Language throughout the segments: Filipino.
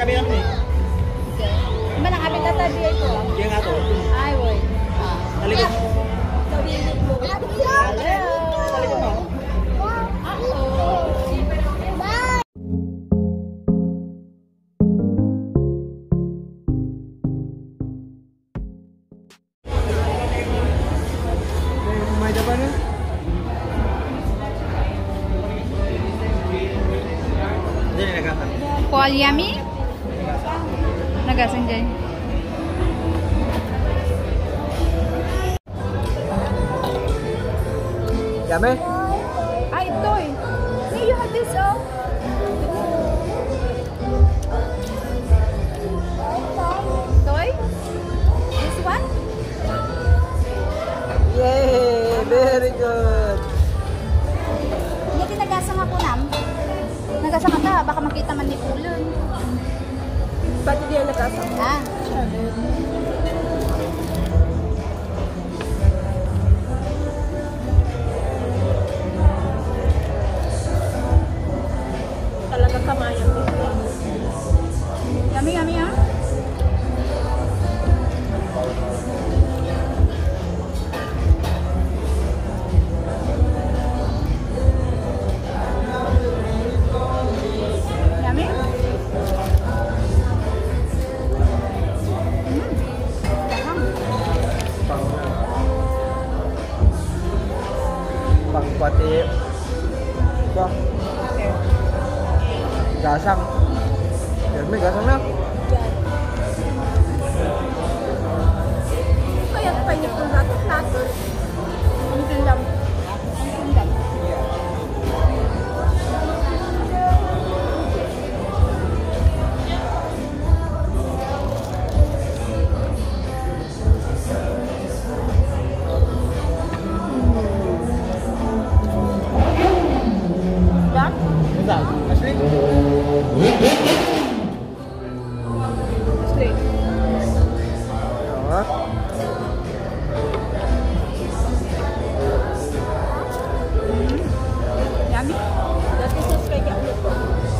kami namin eh. Ba nang apit ata biya ito? Diyan nga to. Ay, woy. Talikod. Tawilit mo. Talikod mo. May dapat na? Hindi na nagkata. Kual yummy? Nagasan dyan. Yummy? Ay, toy. Hey, you have this, oh. Toy? This one? Yay! Very good! Hindi tinagasang ako nam. Nagasang ka ta, baka makita man ni Ulit. Ba't hindi yan nagasang? Ah. Talaga kamayan dito. Yummy, yummy, ah. Yummy? Pangpati. Ito. Gasang. May gasang na. Kaya painit ng natin. Ang tilam. Ang sundan. Ito. Ashley? Straight. Oo. Yummy? Dati sa kaya ulit ko.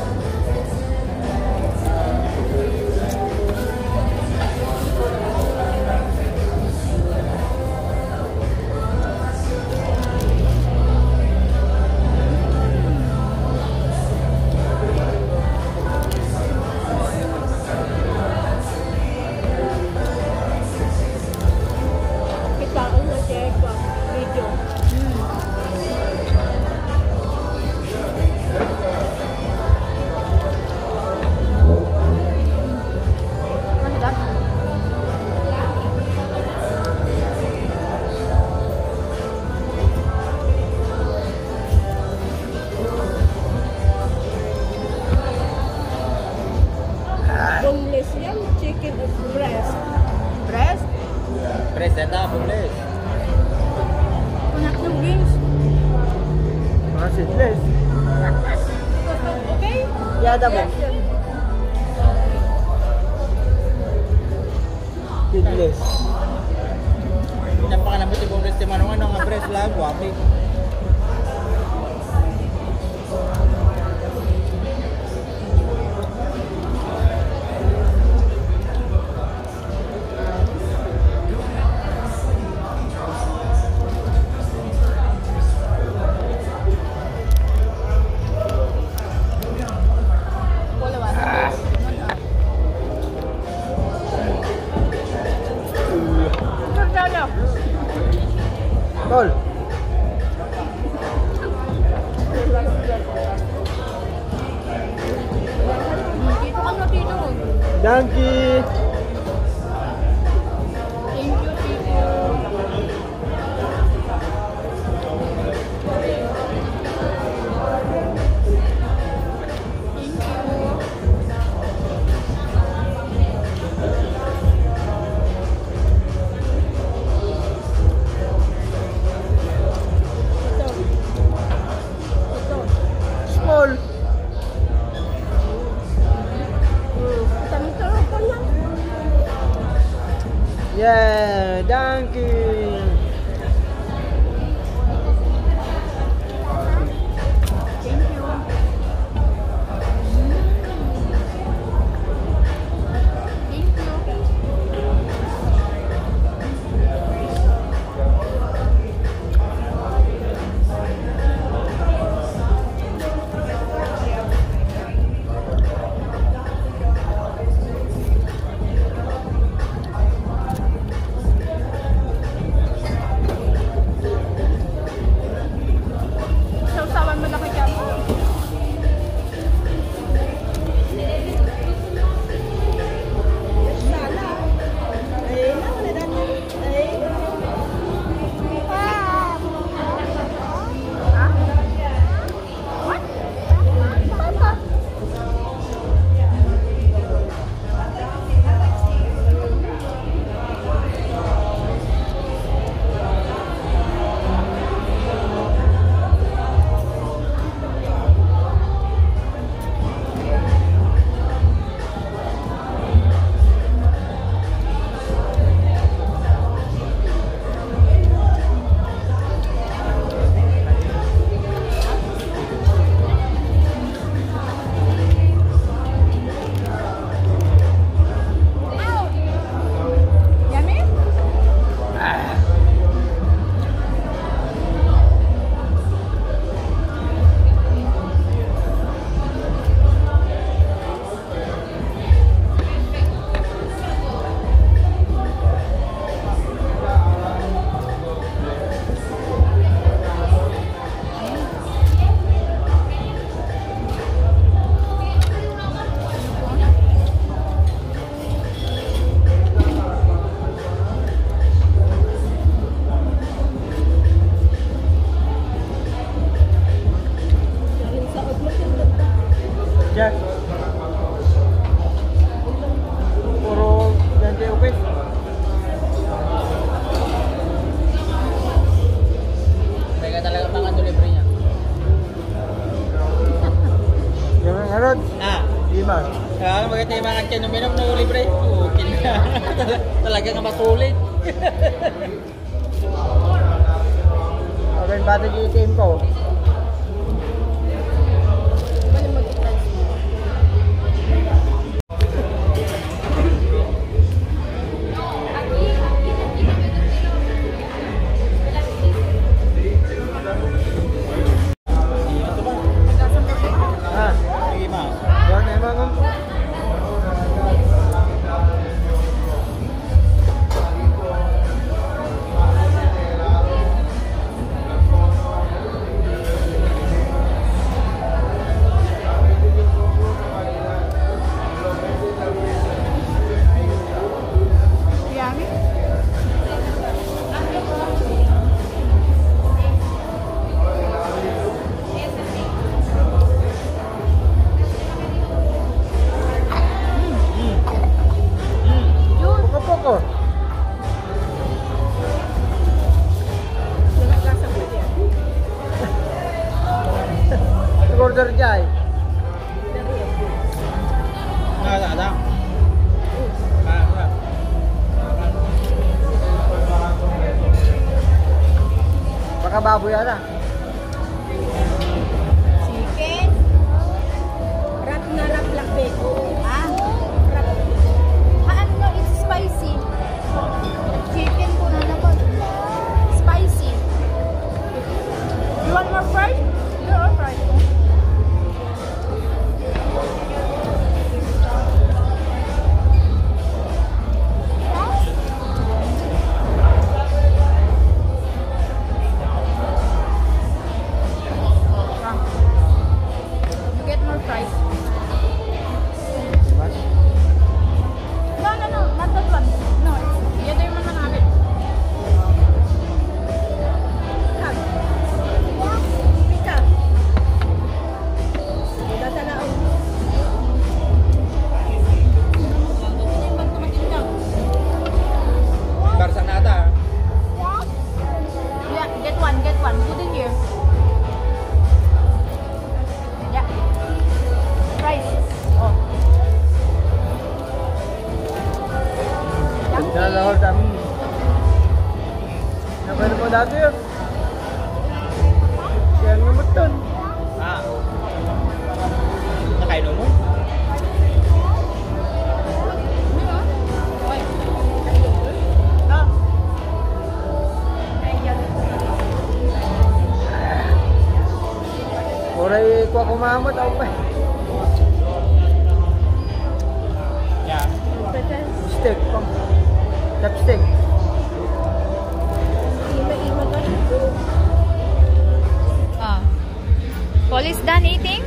Kita ko na check ko. Video. Masarap. Boneless yan. Chicken at breast. Breast? Presenta, boneless. Kunak ng wings. Mga seedless. Okay? Yada mo. Yes, yes. Seedless. Napakalamot yung boneless si Manong ano nga breast lang. Wapi. Wala wala. Tol. Dito ka na dito. Donkey. Thank you, Tito. Thank you. Ito. Ito. Small. Tanong-tanong ko na. Yeah, donkey. Thank you. kayo minum na libre. Okay na. Talaga nga masulit. Okay, bata yung team ko. Bali mag-price mo. Ah, Sige ma. buwan na yung mga Yummy. poko-poko. Nagkasa mo yan. Order jay. Ada. Baka baboy yan ah. Chicken. Wrap na wrap black bacon. Ah, Wrap. ano, it's spicy. Chicken ko na naman. Spicy. You want more fried? You're all fried. You get more fries. No, not that one. No, the other one na namin. Come. Pick up. Dadala ako. Barsa na ata. Yeah, get one. Put in here. Yeah. Fries. Oh. Dala ko dami. Napwede mo dati yun. Kaya ngamot dun. Ah. Nakain mo? Oray ko kumamot ako pa. Yeah. Steak pang. Chopstick. Ima-ima ka. Paul is done eating?